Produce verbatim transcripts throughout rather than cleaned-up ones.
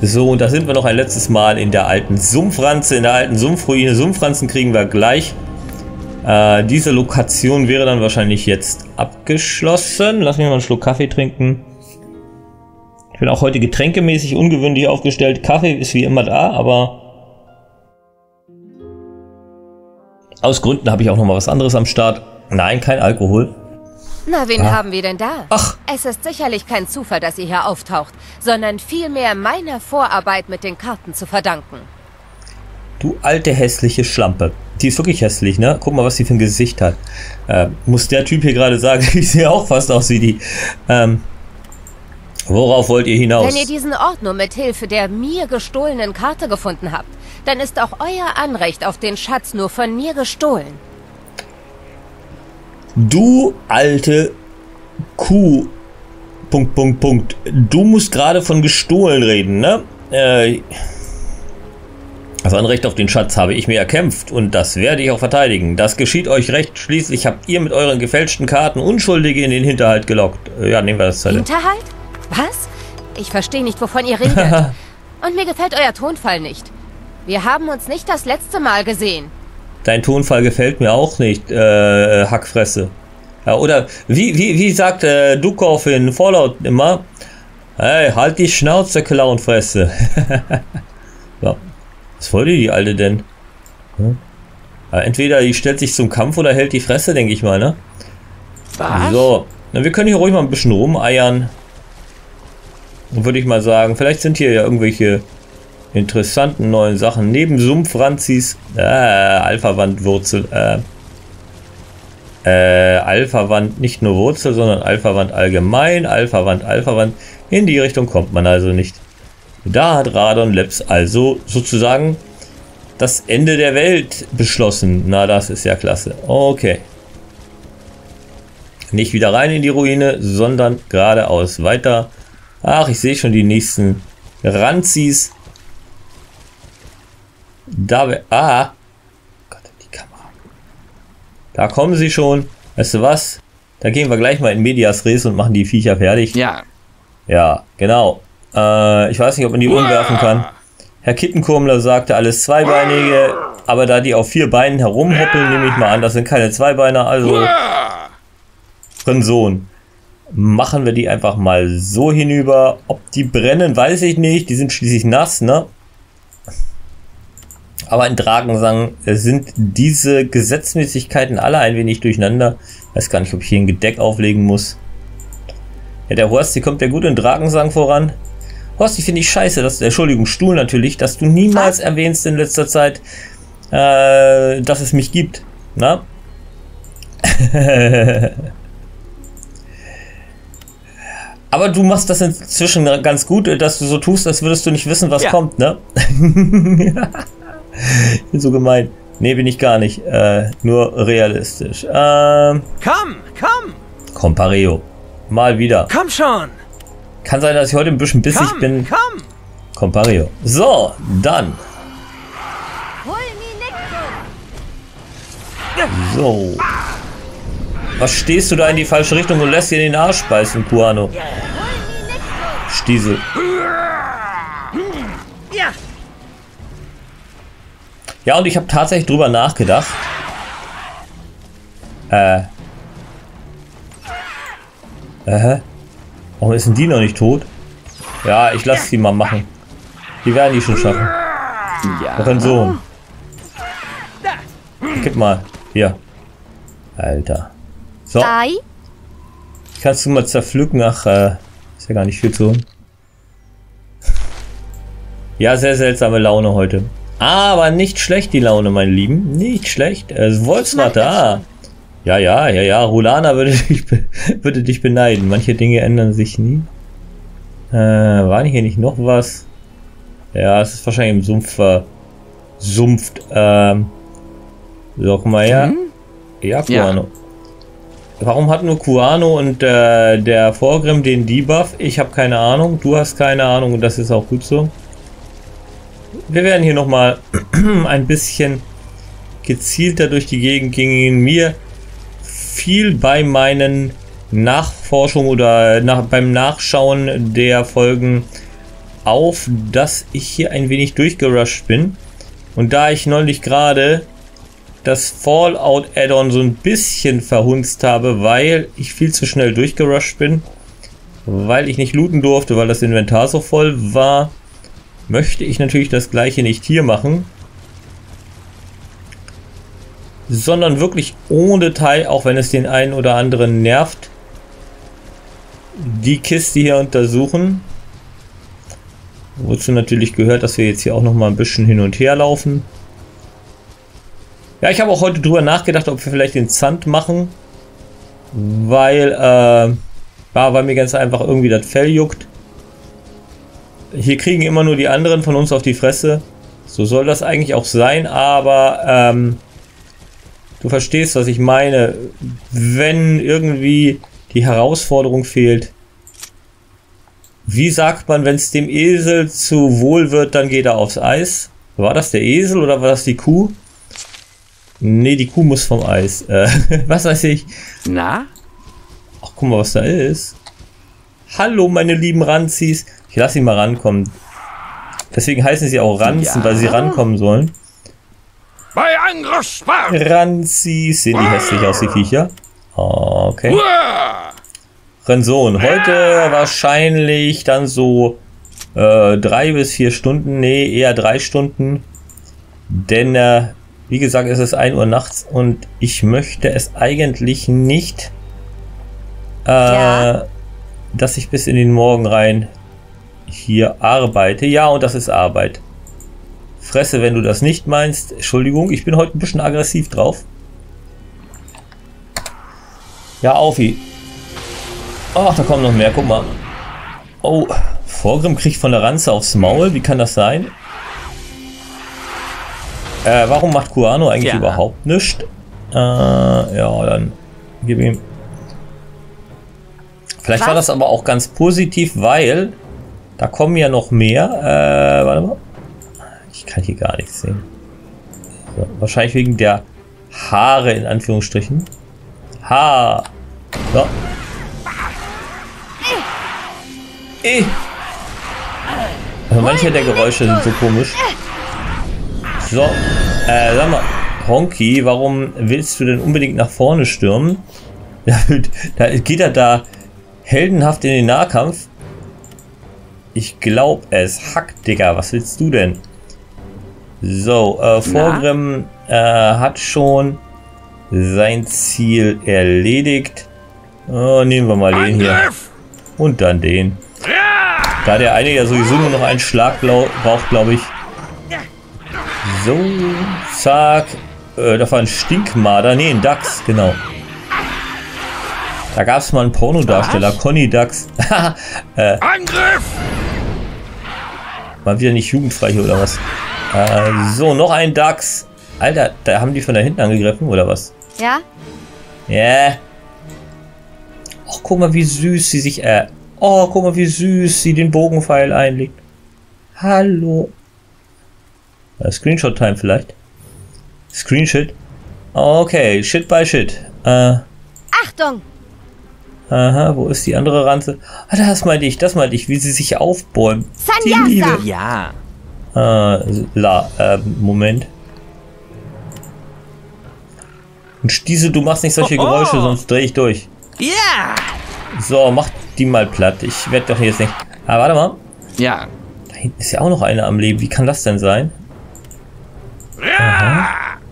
So, und da sind wir noch ein letztes Mal in der alten Sumpfranze, in der alten Sumpfruine. Sumpfranzen kriegen wir gleich. Äh, diese Lokation wäre dann wahrscheinlich jetzt abgeschlossen. Lass mich mal einen Schluck Kaffee trinken. Ich bin auch heute getränkemäßig ungewöhnlich aufgestellt. Kaffee ist wie immer da, aber aus Gründen habe ich auch noch mal was anderes am Start. Nein, kein Alkohol. Na, wen ah. haben wir denn da? Ach. Es ist sicherlich kein Zufall, dass ihr hier auftaucht, sondern vielmehr meiner Vorarbeit mit den Karten zu verdanken. Du alte hässliche Schlampe. Die ist wirklich hässlich, ne? Guck mal, was sie für ein Gesicht hat. Äh, muss der Typ hier gerade sagen, ich sehe auch fast aus wie die. Ähm, worauf wollt ihr hinaus? Wenn ihr diesen Ort nur mit Hilfe der mir gestohlenen Karte gefunden habt, dann ist auch euer Anrecht auf den Schatz nur von mir gestohlen. Du alte Kuh. Punkt, Punkt, Punkt. Du musst gerade von gestohlen reden, ne? Äh, das Anrecht auf den Schatz habe ich mir erkämpft und das werde ich auch verteidigen. Das geschieht euch recht. Schließlich habt ihr mit euren gefälschten Karten Unschuldige in den Hinterhalt gelockt. Ja, nehmen wir das Zeit. Hinterhalt? Was? Ich verstehe nicht, wovon ihr redet. Und mir gefällt euer Tonfall nicht. Wir haben uns nicht das letzte Mal gesehen. Dein Tonfall gefällt mir auch nicht, äh, Hackfresse. Ja, oder wie, wie, wie sagt äh, Dukov in Fallout immer? Hey, halt die Schnauze, Clownfresse. Ja. Was wollte die Alte denn? Hm? Ja, entweder die stellt sich zum Kampf oder hält die Fresse, denke ich mal, ne? Was? So, na, wir können hier ruhig mal ein bisschen rumeiern. Würde ich mal sagen, vielleicht sind hier ja irgendwelche interessanten neuen Sachen. Neben Sumpfranzis, äh, Alpha-Wand-Wurzel, äh, äh, Alpha-Wand, nicht nur Wurzel, sondern Alpha-Wand allgemein, Alpha-Wand, Alpha-Wand. In die Richtung kommt man also nicht. Da hat Radon Labs also sozusagen das Ende der Welt beschlossen. Na, das ist ja klasse. Okay. Nicht wieder rein in die Ruine, sondern geradeaus weiter. Ach, ich sehe schon die nächsten Ranzis. Da wir... Ah! Gott, die Kamera. Da kommen sie schon. Weißt du was? Da gehen wir gleich mal in Medias Res und machen die Viecher fertig. Ja. Ja, genau. Äh, ich weiß nicht, ob man die umwerfen kann. Herr Kittenkurmler sagte alles Zweibeinige, aber da die auf vier Beinen herumhoppeln, nehme ich mal an, das sind keine Zweibeiner, also Sohn. Machen wir die einfach mal so hinüber. Ob die brennen, weiß ich nicht. Die sind schließlich nass, ne? Aber in Drakensang sind diese Gesetzmäßigkeiten alle ein wenig durcheinander. Weiß gar nicht, ob ich hier ein Gedeck auflegen muss. Ja, der Horst, die kommt ja gut in Drakensang voran. Horst, ich finde ich scheiße, dass, Entschuldigung, Stuhl natürlich, dass du niemals erwähnst in letzter Zeit, äh, dass es mich gibt. Na? Aber du machst das inzwischen ganz gut, dass du so tust, als würdest du nicht wissen, was ja. kommt, ne? Ich bin so gemein. Nee, bin ich gar nicht. Äh, nur realistisch. Ähm, komm, komm! Compareo. Mal wieder. Komm schon! Kann sein, dass ich heute ein bisschen bissig komm, bin. Komm! Compareo. So, dann. So. Was stehst du da in die falsche Richtung und lässt dir den Arsch beißen, Kuano? Stiesel. Ja, und ich habe tatsächlich drüber nachgedacht. Äh. Äh. Warum ist denn die noch nicht tot? Ja, ich lasse sie mal machen. Die werden die schon schaffen. Ja. Noch ein Sohn. Gib mal. Hier. Alter. So. Kannst du mal zerpflücken? Ach, äh, ist ja gar nicht viel zu tun. Ja, sehr seltsame Laune heute. Aber nicht schlecht die Laune, meine Lieben. Nicht schlecht. Äh, Wolfswarte, ah. Ja, ja, ja, ja. Rulana würde dich, würde dich beneiden. Manche Dinge ändern sich nie. Äh, war hier nicht noch was? Ja, es ist wahrscheinlich im Sumpf versumpft. Ähm. So, guck mal her. Mhm. Ja, Kuano. Ja. Warum hat nur Kuano und äh, der Vorgrim den Debuff? Ich habe keine Ahnung. Du hast keine Ahnung und das ist auch gut so. Wir werden hier nochmal ein bisschen gezielter durch die Gegend gehen. Mir fiel bei meinen Nachforschungen oder nach, beim Nachschauen der Folgen auf, dass ich hier ein wenig durchgerusht bin. Und da ich neulich gerade das Fallout Add-on so ein bisschen verhunzt habe, weil ich viel zu schnell durchgerusht bin, weil ich nicht looten durfte, weil das Inventar so voll war, möchte ich natürlich das gleiche nicht hier machen, sondern wirklich ohne Detail, auch wenn es den einen oder anderen nervt, die Kiste hier untersuchen. Wozu natürlich gehört, dass wir jetzt hier auch noch mal ein bisschen hin und her laufen. Ja, ich habe auch heute drüber nachgedacht, ob wir vielleicht den Sand machen, weil, äh, ja, weil mir ganz einfach irgendwie das Fell juckt. Hier kriegen immer nur die anderen von uns auf die Fresse. So soll das eigentlich auch sein, aber ähm, du verstehst, was ich meine. Wenn irgendwie die Herausforderung fehlt. Wie sagt man, wenn es dem Esel zu wohl wird, dann geht er aufs Eis? War das der Esel oder war das die Kuh? Nee, die Kuh muss vom Eis. Äh, was weiß ich. Na? Ach, guck mal, was da ist. Hallo, meine lieben Ranzis. Ich lasse sie mal rankommen. Deswegen heißen sie auch Ranzen, ja, weil sie rankommen sollen. Bei Angriffssperr! Ranzis. Sehen die hässlich aus, die Viecher? Oh, okay. Renson. Heute wahrscheinlich dann so äh, drei bis vier Stunden. Nee, eher drei Stunden. Denn, äh, wie gesagt, es ist ein Uhr nachts und ich möchte es eigentlich nicht, äh, ja. dass ich bis in den Morgen rein hier arbeite. Ja, und das ist Arbeit. Fresse, wenn du das nicht meinst. Entschuldigung, ich bin heute ein bisschen aggressiv drauf. Ja, Aufi. Ach, da kommen noch mehr, guck mal. Oh, Vorgrim kriegt von der Ranze aufs Maul. Wie kann das sein? Äh, warum macht Kuano eigentlich ja. überhaupt nichts? Äh, ja, dann gib ihm. Vielleicht Was? war das aber auch ganz positiv, weil da kommen ja noch mehr. Äh, warte mal. Ich kann hier gar nichts sehen. So, wahrscheinlich wegen der Haare in Anführungsstrichen. Ha. So. Eh. Also manche der Geräusche sind so komisch. So, äh, sag mal, Honky, warum willst du denn unbedingt nach vorne stürmen? Da geht er da heldenhaft in den Nahkampf. Ich glaube es. Hack, Digga, was willst du denn? So, äh, Vorgrim äh, hat schon sein Ziel erledigt. Oh, nehmen wir mal den hier. Und dann den. Da der eine ja sowieso nur noch einen Schlag braucht, glaube ich. So, zack. Äh, da war ein Stinkmarder. Ne, ein Dachs, genau. Da gab es mal einen Pornodarsteller, Conny Dachs. äh, Angriff! Mal wieder nicht jugendfrei hier, oder was? Äh, so, noch ein Dachs. Alter, da haben die von da hinten angegriffen, oder was? Ja? Ja. Yeah. Ach, guck mal, wie süß sie sich... Äh, oh, guck mal, wie süß sie den Bogenpfeil einlegt. Hallo. Äh, Screenshot-Time vielleicht. Screenshot. Okay, Shit by Shit. Äh, Achtung! Aha, wo ist die andere Ranze? Ah, das meinte ich, das meinte ich, wie sie sich aufbäumt. Sanjasa! Ja. Äh, la, äh, Moment. Und Stiese, du machst nicht solche Geräusche, sonst drehe ich durch. Ja! Yeah. So, mach die mal platt. Ich werde doch jetzt nicht... Ah, warte mal. Ja. Da hinten ist ja auch noch einer am Leben. Wie kann das denn sein? Aha.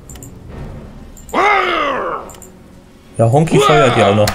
Ja, Honky feuert ja auch noch.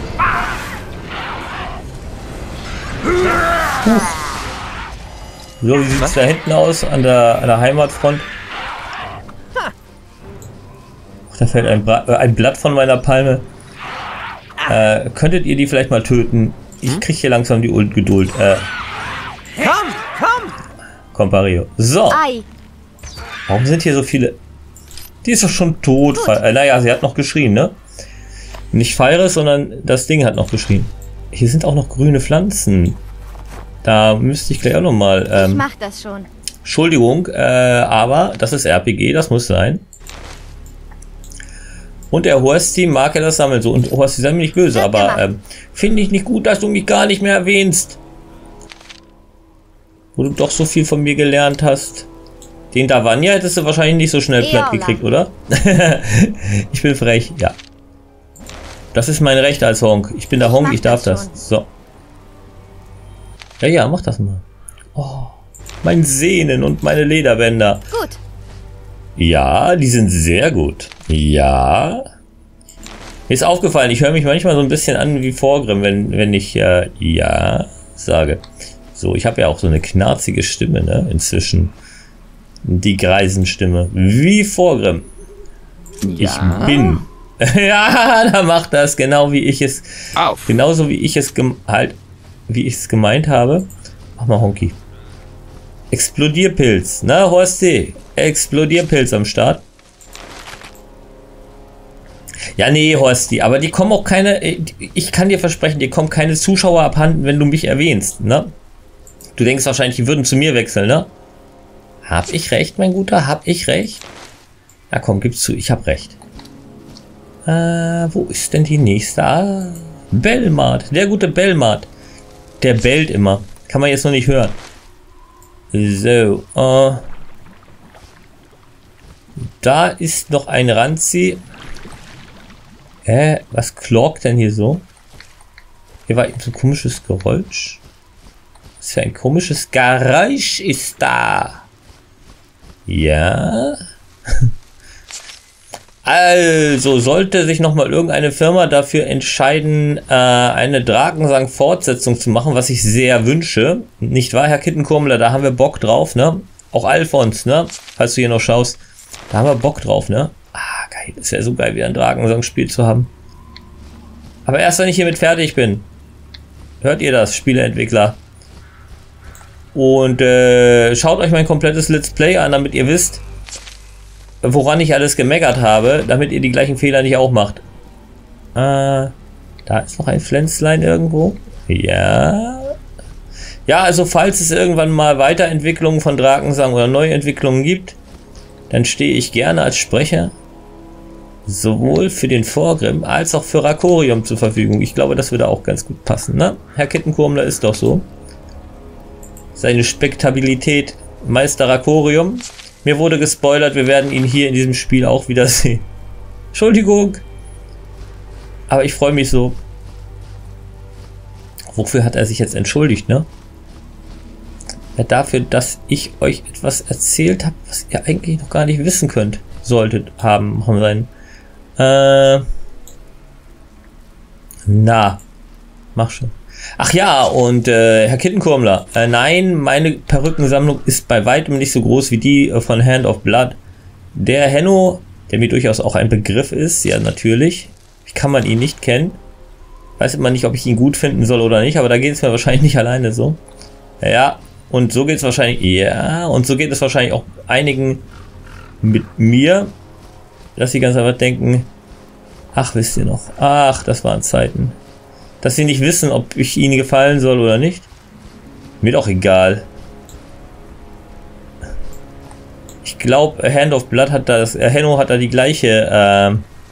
Puh. So, wie sieht es da hinten aus an der, an der Heimatfront? Ach, da fällt ein, Bra äh, ein Blatt von meiner Palme. Äh, könntet ihr die vielleicht mal töten? Ich kriege hier langsam die Ungeduld. Äh, komm, komm! Kompario. So. Ei. Warum sind hier so viele? Die ist doch schon tot. Äh, naja, sie hat noch geschrien, ne? Nicht Fires, sondern das Ding hat noch geschrien. Hier sind auch noch grüne Pflanzen. Da müsste ich gleich auch noch mal. Ähm, ich mach das schon. Entschuldigung, äh, aber das ist R P G, das muss sein. Und der Horsti mag ja das sammeln so. Und Horsti, sei mir nicht böse, aber ähm, finde ich nicht gut, dass du mich gar nicht mehr erwähnst. wo du doch so viel von mir gelernt hast. Den Davanja hättest du wahrscheinlich nicht so schnell platt gekriegt, oder? Ich bin frech, ja. Das ist mein Recht als Honk. Ich bin der Honk, ich darf das. So. Ja, ja, mach das mal. Oh, mein Sehnen und meine Lederbänder. Gut. Ja, die sind sehr gut. Ja. Mir ist aufgefallen, ich höre mich manchmal so ein bisschen an wie Vorgrim, wenn, wenn ich äh, ja sage. So, ich habe ja auch so eine knarzige Stimme, ne? Inzwischen. Die Greisenstimme. Wie Vorgrim. Ja. Ich bin. Ja, da macht das genau wie ich es. Auf. Genauso wie ich es halt, wie ich es gemeint habe. Mach mal Honky. Explodierpilz. Na, Horsti. Explodierpilz am Start. Ja, nee, Horsti, aber die kommen auch keine, ich kann dir versprechen, dir kommen keine Zuschauer abhanden, wenn du mich erwähnst, ne? Du denkst wahrscheinlich, die würden zu mir wechseln, ne? Hab ich recht, mein Guter? Hab ich recht? Na komm, gib's zu, ich hab recht. Äh, wo ist denn die nächste? Ah, Belmart, der gute Belmart. Der bellt immer. Kann man jetzt noch nicht hören. So, äh. Da ist noch ein Ranzi. Hä, was klorkt denn hier so? Hier war eben so ein komisches Geräusch. Was für ein komisches Geräusch ist da? Ja. Also, sollte sich nochmal irgendeine Firma dafür entscheiden, äh, eine Drakensang-Fortsetzung zu machen, was ich sehr wünsche. Nicht wahr, Herr Kittenkurmler? Da haben wir Bock drauf, ne? Auch Alfons, ne? Falls du hier noch schaust. Da haben wir Bock drauf, ne? Ah, geil. Das wäre so geil, wieder ein Drakensang-Spiel zu haben. Aber erst, wenn ich hiermit fertig bin. Hört ihr das, Spieleentwickler? Und äh, schaut euch mein komplettes Let's Play an, damit ihr wisst, woran ich alles gemeckert habe, damit ihr die gleichen Fehler nicht auch macht. Äh, da ist noch ein Pflänzlein irgendwo. Ja. Ja, also falls es irgendwann mal Weiterentwicklungen von Drakensang oder Neuentwicklungen gibt, dann stehe ich gerne als Sprecher sowohl für den Vorgrim als auch für Rakorium zur Verfügung. Ich glaube, das würde auch ganz gut passen, ne? Herr Kittenkurmler ist doch so. Seine Spektabilität, Meister Rakorium. Mir wurde gespoilert, wir werden ihn hier in diesem Spiel auch wieder sehen. Entschuldigung. Aber ich freue mich so. Wofür hat er sich jetzt entschuldigt, ne? Ja, dafür, dass ich euch etwas erzählt habe, was ihr eigentlich noch gar nicht wissen könnt. Solltet haben, haben sein. Äh. Na. Mach schon. Ach ja, und äh, Herr Kittenkurmler, äh, nein, meine Perückensammlung ist bei weitem nicht so groß wie die äh, von Hand of Blood. Der Henno, der mir durchaus auch ein Begriff ist, ja natürlich, wie kann man ihn nicht kennen? Weiß immer nicht, ob ich ihn gut finden soll oder nicht, aber da geht es mir wahrscheinlich nicht alleine so. Ja, und so geht es wahrscheinlich, ja, und so geht es wahrscheinlich auch einigen mit mir, dass sie ganz einfach denken, ach, wisst ihr noch, ach, das waren Zeiten. Dass sie nicht wissen, ob ich ihnen gefallen soll oder nicht. Mir doch egal. Ich glaube, Hand of Blood hat das, äh, Henno hat da die gleiche äh,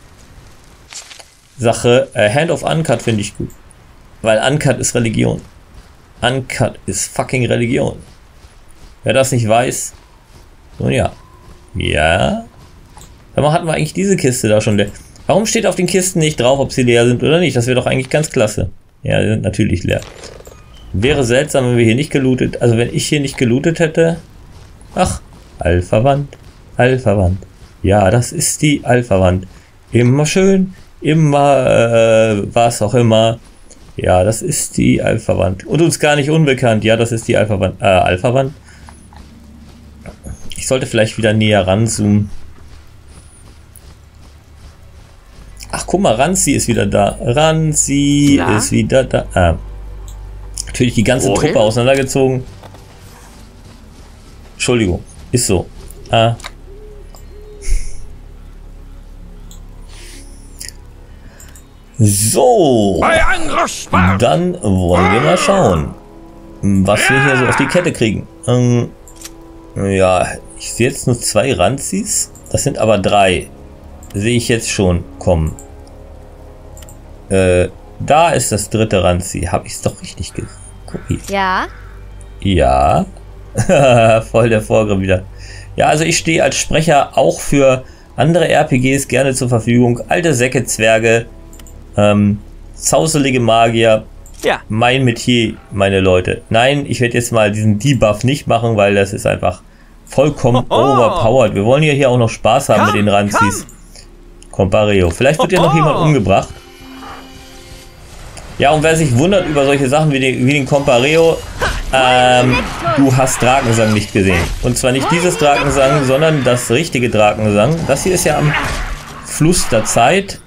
Sache. Äh, Hand of Uncut finde ich gut. Weil Uncut ist Religion. Uncut ist fucking Religion. Wer das nicht weiß, nun ja. Ja. Warum hatten wir eigentlich diese Kiste da schon leer? Warum steht auf den Kisten nicht drauf, ob sie leer sind oder nicht? Das wäre doch eigentlich ganz klasse. Ja, die sind natürlich leer. Wäre seltsam, wenn wir hier nicht gelootet... Also wenn ich hier nicht gelootet hätte... Ach, Alpha-Wand, Alpha-Wand. Ja, das ist die Alpha-Wand. Immer schön, immer, äh, was auch immer. Ja, das ist die Alpha-Wand. Und uns gar nicht unbekannt. Ja, das ist die Alpha-Wand. Äh, Alpha-Wand. Ich sollte vielleicht wieder näher ranzoomen. Ach, guck mal, Ranzi ist wieder da. Ranzi ja. ist wieder da. Ah. Natürlich die ganze Wohin? Truppe auseinandergezogen. Entschuldigung, ist so. Ah. So. Dann wollen wir mal schauen, was wir hier so auf die Kette kriegen. Ähm, ja, ich sehe jetzt nur zwei Ranzis. Das sind aber drei. Sehe ich jetzt schon kommen. Äh, da ist das dritte Ranzi. Habe ich es doch richtig gesagt? Ja. Ja. Voll der Vorgriff wieder. Ja, also ich stehe als Sprecher auch für andere R P Gs gerne zur Verfügung. Alte Säcke, Zwerge, ähm, zauselige Magier. Ja. Mein Metier, meine Leute. Nein, ich werde jetzt mal diesen Debuff nicht machen, weil das ist einfach vollkommen Hoho. overpowered. Wir wollen ja hier auch noch Spaß haben Komm, mit den Ranzis. Compareo. Vielleicht wird ja noch Hoho. jemand umgebracht. Ja, und wer sich wundert über solche Sachen wie den, wie den Compareo, ähm, du hast Drakensang nicht gesehen. Und zwar nicht dieses Drakensang, sondern das richtige Drakensang. Das hier ist ja am Fluss der Zeit.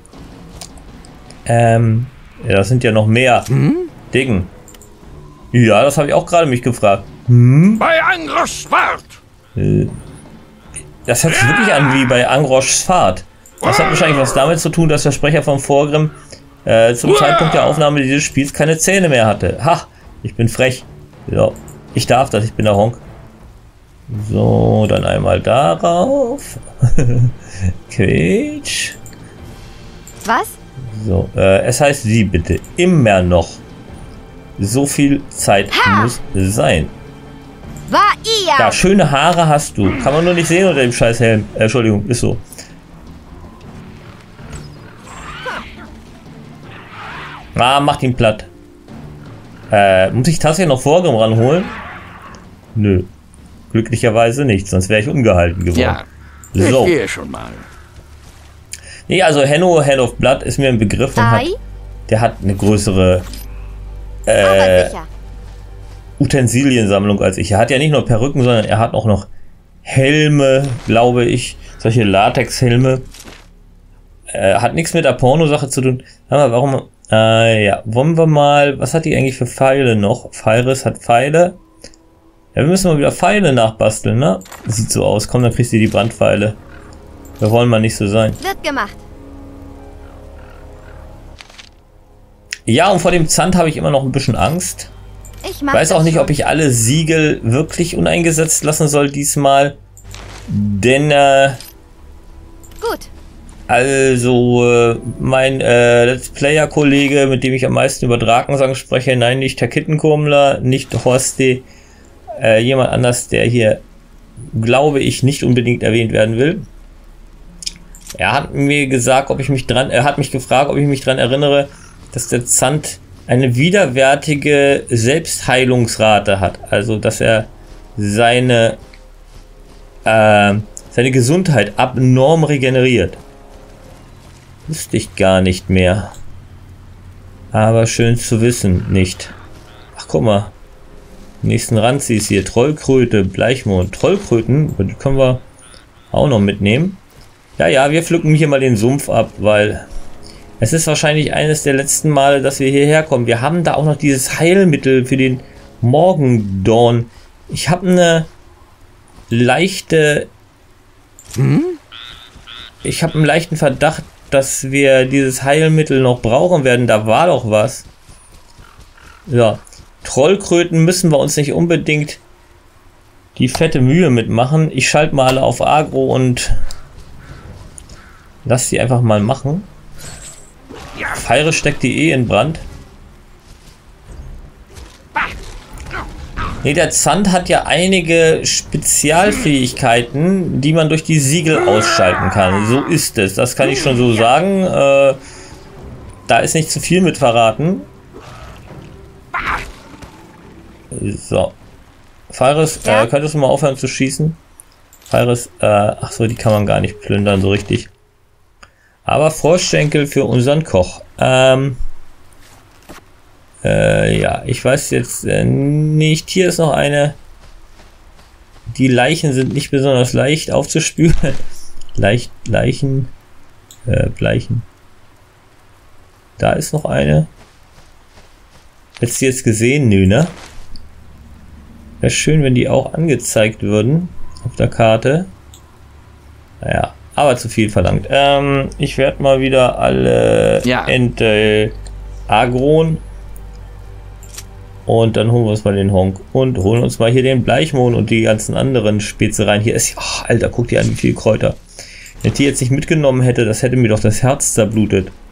Ähm, ja, das sind ja noch mehr Hm? Dingen. Ja, das habe ich auch gerade mich gefragt. Hm? Bei Angriffsfahrt. Das hört sich wirklich an wie bei Angroschs Fahrt. Das hat wahrscheinlich was damit zu tun, dass der Sprecher von Vorgrim äh, zum Zeitpunkt der Aufnahme dieses Spiels keine Zähne mehr hatte. Ha, ich bin frech. So, ich darf das, ich bin der Honk. So, dann einmal darauf. Quetsch. Was? So, äh, es heißt sie bitte. Immer noch. So viel Zeit Ha! muss sein. War ihr? Ja, schöne Haare hast du. Kann man nur nicht sehen unter dem scheiß Helm. Äh, Entschuldigung, ist so. Ah, macht ihn platt. Äh, muss ich das hier noch Vorgrim ranholen? Nö. Glücklicherweise nicht, sonst wäre ich ungehalten geworden. Ja. Ich So. gehe schon mal. Nee, also Henno, Hand of Blood ist mir ein Begriff und hat, Ei? der hat eine größere Aber äh, sicher. Utensiliensammlung als ich. Er hat ja nicht nur Perücken, sondern er hat auch noch Helme, glaube ich. Solche Latexhelme. Äh, hat nichts mit der Pornosache zu tun. Aber warum? Äh, ja, wollen wir mal. Was hat die eigentlich für Pfeile noch? Pfeiris hat Pfeile. Ja, wir müssen mal wieder Pfeile nachbasteln, ne? Sieht so aus. Komm, dann kriegst du die Brandpfeile. Wir wollen mal nicht so sein. Wird gemacht. Ja, und vor dem Zand habe ich immer noch ein bisschen Angst. Ich mach Ich weiß das auch nicht, schon. ob ich alle Siegel wirklich uneingesetzt lassen soll diesmal. Denn, äh, Gut. also, äh, mein äh, Let's Player-Kollege, mit dem ich am meisten über Drakensang spreche, nein, nicht Herr Kittenkurmler, nicht Horsti, äh, jemand anders, der hier, glaube ich, nicht unbedingt erwähnt werden will. Er hat mir gesagt, ob ich mich dran, er hat mich gefragt, ob ich mich dran erinnere, dass der Zand eine widerwärtige Selbstheilungsrate hat. Also, dass er seine, äh, seine Gesundheit abnorm regeneriert. Wusste ich gar nicht mehr. Aber schön zu wissen, nicht. Ach, guck mal. Nächsten Ranzis hier. Trollkröte, Bleichmond. Trollkröten, die können wir auch noch mitnehmen. Ja, ja, wir pflücken hier mal den Sumpf ab, weil es ist wahrscheinlich eines der letzten Male, dass wir hierher kommen. Wir haben da auch noch dieses Heilmittel für den Morgendorn. Ich habe eine leichte... Hm? Ich habe einen leichten Verdacht, dass wir dieses Heilmittel noch brauchen werden. Da war doch was. Ja. Trollkröten müssen wir uns nicht unbedingt die fette Mühe mitmachen. Ich schalte mal alle auf Agro und lass sie einfach mal machen. Feiere steckt die eh in Brand. Ne, der Zand hat ja einige Spezialfähigkeiten, die man durch die Siegel ausschalten kann. So ist es. Das kann ich schon so sagen. Äh, da ist nicht zu viel mit verraten. So. Feiris, Ja? äh, könntest du mal aufhören zu schießen? Feiris, äh, ach so, die kann man gar nicht plündern, so richtig. Aber Froschschenkel für unseren Koch. Ähm, äh, ja, ich weiß jetzt äh, nicht. Hier ist noch eine. Die Leichen sind nicht besonders leicht aufzuspüren. Leicht, Leichen, äh, Leichen. Da ist noch eine. Hättest du jetzt gesehen? Nö, ne? Wäre schön, wenn die auch angezeigt würden auf der Karte. Naja, aber zu viel verlangt. Ähm, ich werde mal wieder alle Ja. Ente Agron. Und dann holen wir uns mal den Honk. Und holen uns mal hier den Bleichmond und die ganzen anderen Spezereien. Hier ist, oh, Alter, guck dir an, wie viel Kräuter. Wenn ich die jetzt nicht mitgenommen hätte, das hätte mir doch das Herz zerblutet.